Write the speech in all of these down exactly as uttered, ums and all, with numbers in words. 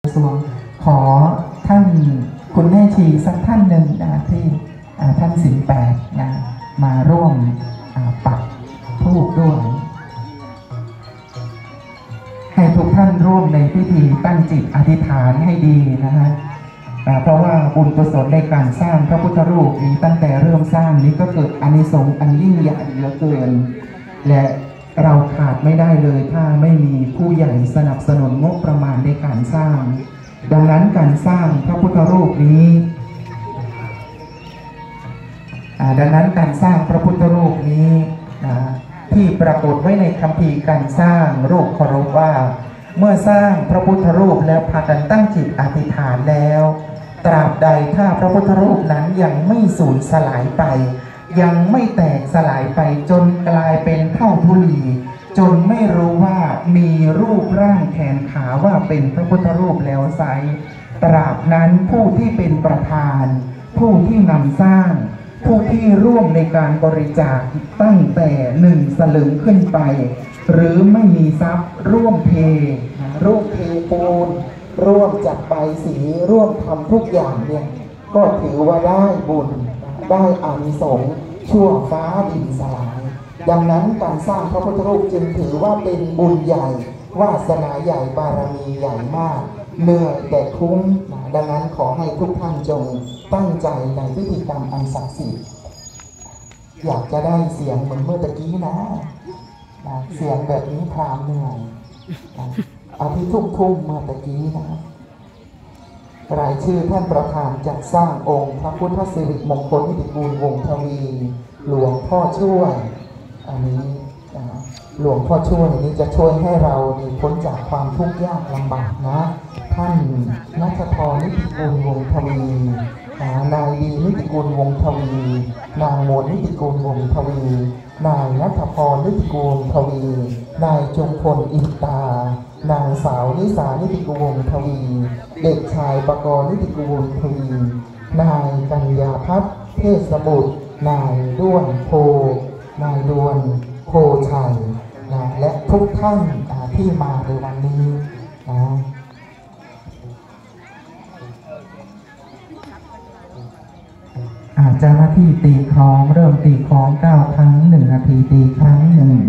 สวงขอท่านคุณแม่ชีสักท่านหนึ่งนะที่ท่านสิงห์แปดนะมาร่วมปักธูปด้วยให้ทุกท่านร่วมในพิธีตั้งจิตอธิษฐานให้ดีนะฮะเพราะว่าบุญกุศลในการสร้างพระพุทธรูปนี้ตั้งแต่เริ่มสร้างนี้ก็เกิดอานิสงส์อันยิ่งใหญ่เหลือเกินและเราขาดไม่ได้เลยถ้าไม่มีผู้ใหญ่สนับสนุนงบประมาณในการสร้างดังนั้นการสร้างพระพุทธรูปนี้ดังนั้นการสร้างพระพุทธรูปนี้ที่ปรากฏไว้ในคัมภีร์การสร้างรูปเคารพว่าเมื่อสร้างพระพุทธรูปแล้วพากันตั้งจิตอธิษฐานแล้วตราบใดถ้าพระพุทธรูปนั้นยังไม่สูญสลายไปยังไม่แตกสลายไปจนกลายเป็นเท่าธุลีจนไม่รู้ว่ามีรูปร่างแขนขาว่าเป็นพระพุทธรูปแล้วไซตราบนั้นผู้ที่เป็นประธานผู้ที่นำสร้างผู้ที่ร่วมในการบริจาคตั้งแต่หนึ่งสลึงขึ้นไปหรือไม่มีทรัพย์ร่วมเทร่วมเทปูนร่วมจัดใบสีร่วมทำทุกอย่างเนี่ยก็ถือว่าได้บุญได้อานิสงส์ชั่วฟ้าดินสลายดังนั้นการสร้างพระพุทธรูปจึงถือว่าเป็นบุญใหญ่วาสนาใหญ่บารมีใหญ่มากเหนื่อยแต่คุ้มดังนั้นขอให้ทุกท่านจงตั้งใจในพิธีกรรมอันศักดิ์สิทธิ์อยากจะได้เสียงเหมือนเมื่อตะกี้นะเสียงแบบนี้พรามเหนื่อยเอาที่ทุ่มทุ่มเมื่อตะกี้นะรายชื่อท่านประธานจัดสร้างองค์พระพุทธสิริมงคลนิติกูลวงศ์ทวีหลวงพ่อช่วยอันนี้หลวงพ่อช่วยนี้จะช่วยให้เราพ้นจากความทุกข์ยากลำบากนะท่านณัฐธรนิติกูลวงศ์ทวีนายดีนิติกูลวงศ์ทวีนางมนนิติกูลวงศ์ทวีนายณัฐพรนิติกูลทวีนายจงพลอินตานางสาวนิสานิติกูลทวีเด็กชายปกรณ์นิติกูลทวีนายกัญญาพัฒน์เทศบุตรนายด้วนโพนายด้วนโพชัยนะและทุกท่านที่มาในวันนี้นะเจ้าหน้าที่ตีคล้องเริ่มตีคล้องเก้าครั้งหนึ่งนาทีตีครั้งหนึ่ง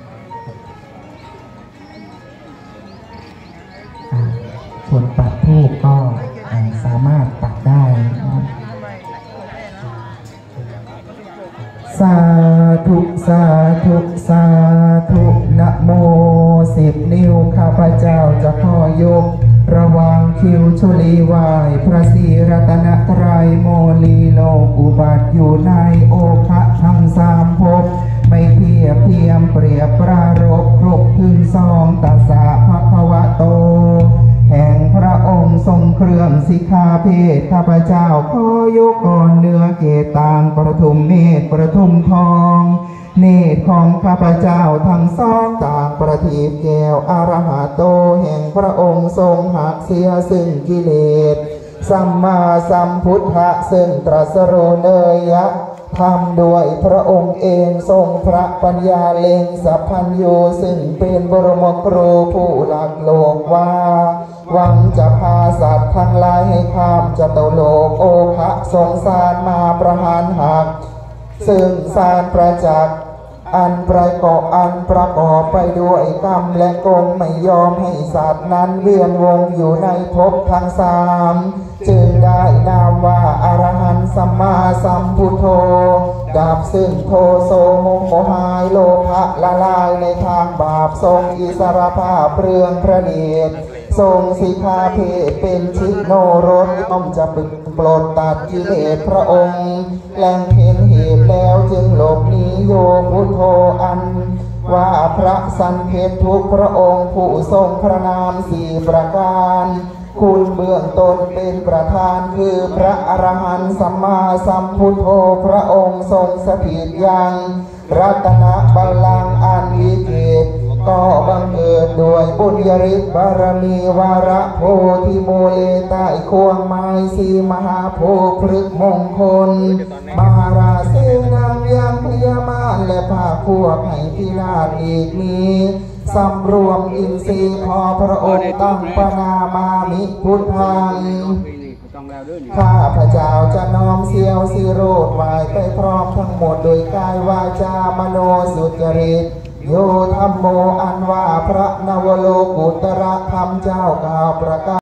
ส่วนปัดทูปก็สามารถปัดได้สาธุสาธุสาธุนะโมสิบนิ้วข้าพเจ้าจะขอยกระวังคิวชุลีวายพระศรีรัตนตรัยโมลีโลกอุบัติอยู่ในโอภะทั้งสามภพไม่เทียบเทียมเปรียบปรารภครบถึงสองตัสสะภะคะวะโตแห่งพระองค์ทรงเครื่องสิกขาเพศข้าพเจ้าขอยกก่อนเนื้อเกตางประทุมเมฆประทุมทองเนตรของข้าพเจ้าทั้งสองต่างประทีปแก้วอรหะโตแห่งพระองค์ทรงหักเสียซึ่งกิเลสสัมมาสัมพุทธะซึ่งตรัสรู้เนยะทำด้วยพระองค์เองทรงพระปัญญาเล็งสัพพัญญูซึ่งเป็นบรมครูผู้หลักโลกว่าหวังจะพาสัตว์ทั้งหลายให้ข้ามจตุโลกโอภะสงสารมาประหารหักซึ่งสารประจักษ์อันประกอบอันประกอบไปด้วยกรรมและกงไม่ยอมให้สัตว์นั้นเวียนวงอยู่ในภพทั้งสามจึงได้นามว่าอรหันต์สัมมาสัมพุทโธดับซึ่งโทโสโมโหหายโลภะละลายในทางบาปทรงอิสรภาพเปลืองพระเนตรทรงสิกขาเพศเป็นชิโนรสย่อมจะปึกปลดตัดกิเลสพระองค์แหล่งเห็นเหตุแล้วจึงหลบหนีโยพุทโธอันว่าพระสันเพชทุกพระองค์ผู้ทรงพระนามสี่ประการคุณเบื้องต้นเป็นประธานคือพระอรหันต์สัมมาสัมพุทโธพระองค์ทรงสถิตยังรัตนบัลลังก์อันวิเศษก็บังเกิดด้วยบุญญาฤทธิ์บารมีวาระโพธิโมเลใต้ควงไม้สีมหาโพธิ์พฤกษ์มงคลมหาราเสนางยังพยามารและภาคพวกให้พินาศอีกมีสำรวมอินทรีย์ขอพระองค์ตั้งปนามามิพุทธังข้าพระเจ้าจะน้อมเสียวสิโรดไหวไปพร้อมทั้งหมดโดยกายวาจามโนสุจริตโยธรรมโมอันว่าพระนวโลกุตระธรรมเจ้ากล่าวประกาศ